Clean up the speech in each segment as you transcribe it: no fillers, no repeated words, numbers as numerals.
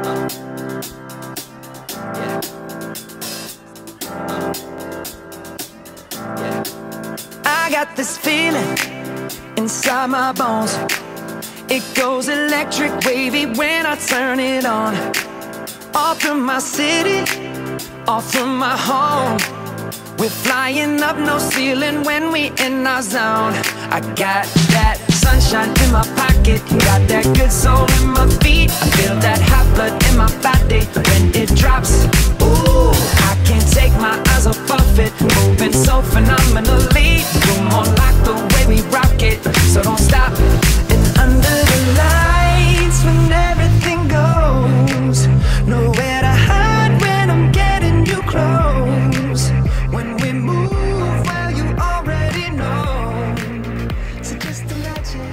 I got this feeling inside my bones. It goes electric wavy when I turn it on. All through my city, all through my home. We're flying up, no ceiling when we in our zone. I got that sunshine in my pocket, got that good soul in my feet. I feel that hot blood in my body when it drops. Ooh, I can't take my eyes off of it, moving so phenomenally. You're more like the way we rock it, so don't stop. And under the lights when everything goes, nowhere to hide when I'm getting you close. When we move, well, you already know. So just imagine.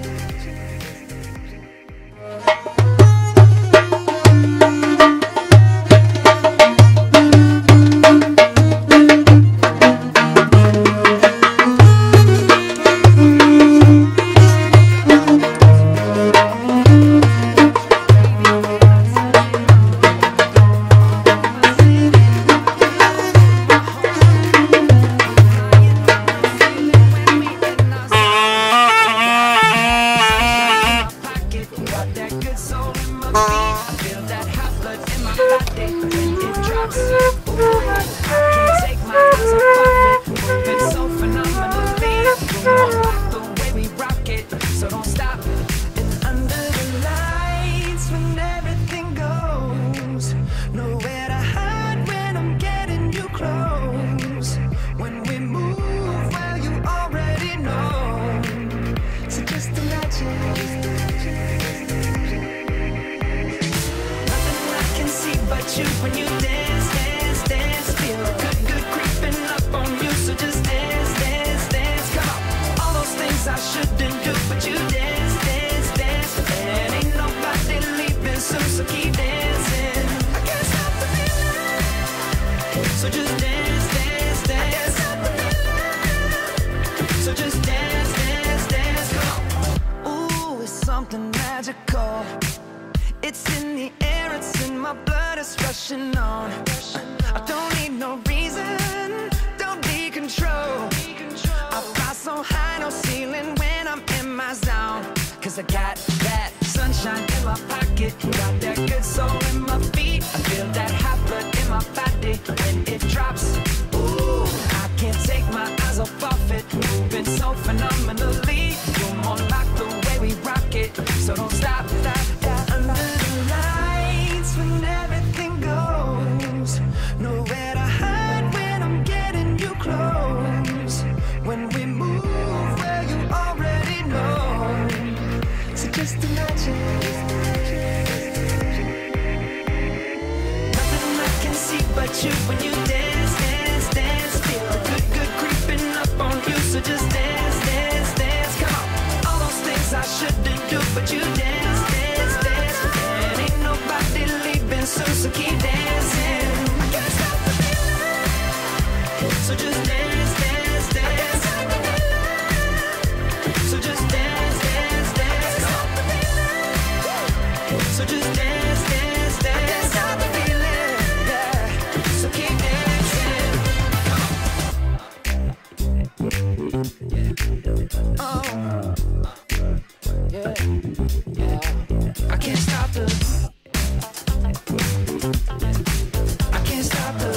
When you dance, dance, dance, feel good, good creeping up on you. So just dance, dance, dance, come on. All those things I shouldn't do, but you dance, dance, dance, and ain't nobody leaving soon. So keep dancing. I can't stop the feeling. So just dance, dance, dance. I can't stop the feeling. So just dance, dance, dance, come on. Ooh, it's something magical. It's in the air, it's in my blood, it's rushing on. I don't need no reason, don't need control. I fly so high, no ceiling when I'm in my zone. Cause I got that sunshine in my pocket, got that good soul in my feet. I feel that hot blood in my body when it drops. Ooh, I can't take my eyes off of it, moving so phenomenally. You're more like the way we rock it, so don't stop, stop, stop. Under the lights when everything goes, nowhere to hide when I'm getting you close. When we move, well, you already know. So just imagine. Nothing I can see but you when you dance, dance, dance. Feel good, good creeping up on you. So just dance, dance, dance. Come on. All those things I shouldn't do, but you dance, dance, dance. And ain't nobody leaving soon, so keep dancing. I can't stop the feeling. So just dance, dance, dance. So just dance, dance, dance. Come on. So just dance, dance, dance. I can't stop the feeling. Yeah. So keep dancing. Oh. Yeah. Yeah. I can't stop the. I can't stop the.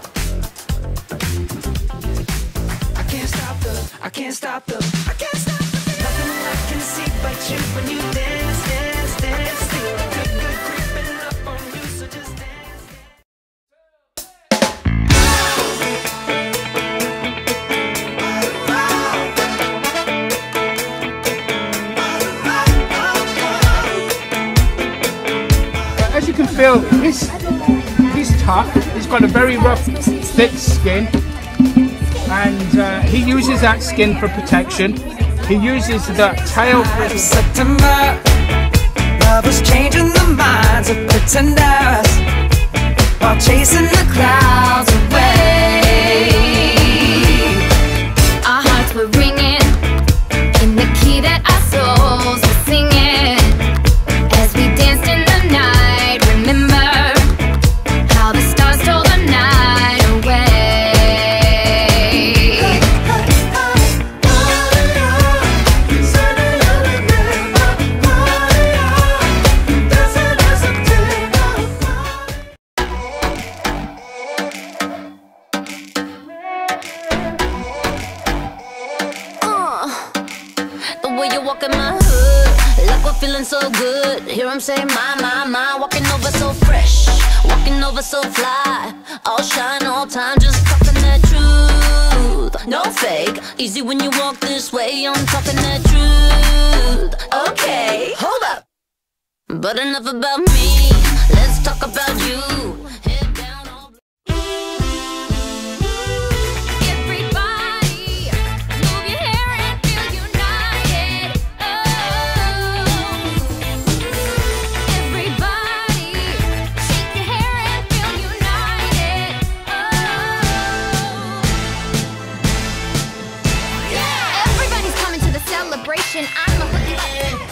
I can't stop the. I can't stop the. I can't stop the. Nothing I can see but you when you dance, dance, dance. Feel good, good creeping up on you, so just dance. As you can feel, he's tough. He's got a very rough, thick skin, and he uses that skin for protection. He uses the tail for September, love was changing the minds of pretenders while chasing the clouds away. Our hearts were ringing in the key that our souls were singing as we danced in the night. Remember say my, walking over so fresh, walking over so fly, all shine, all time, just talking that truth, no fake, easy when you walk this way, I'm talking that truth. Okay, hold up, but enough about me, let's talk about you. Head down, all everybody, move your hair and feel united. Oh, everybody, shake your hair and feel united. Oh, yeah. Everybody's coming to the celebration. I'm a hook you up.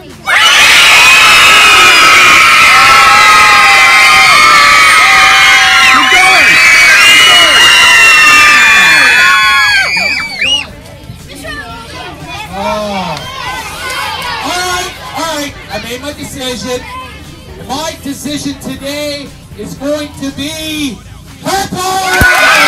I made my decision. My decision today is going to be purple!